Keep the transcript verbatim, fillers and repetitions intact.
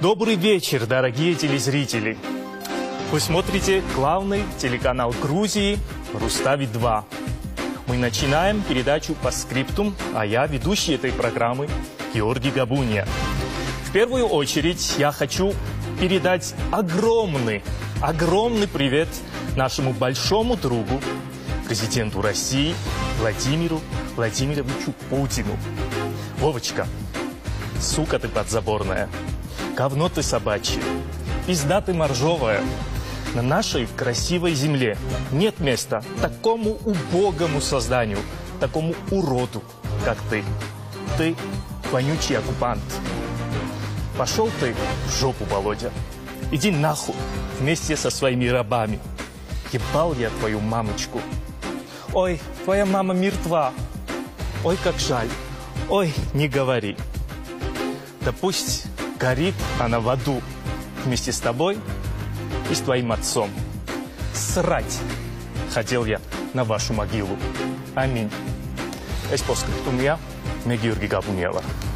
Добрый вечер, дорогие телезрители. Вы смотрите главный телеканал Грузии «Рустави два». Мы начинаем передачу по скриптум, а я ведущий этой программы Георгий Габуния. В первую очередь я хочу передать огромный, огромный привет нашему большому другу, президенту России Владимиру Владимировичу Путину. Вовочка, сука ты подзаборная, говно ты собачье, пизда ты моржовая. На нашей красивой земле нет места такому убогому созданию, такому уроду, как ты. Ты вонючий оккупант. Пошел ты в жопу, Володя. Иди нахуй вместе со своими рабами. Ебал я твою мамочку. Ой, твоя мама мертва. Ой, как жаль. Ой, не говори. Да пусть горит она в аду вместе с тобой и с твоим отцом. Срать хотел я на вашу могилу. Аминь. Es poskritum, ja, me Георгий Габуниела.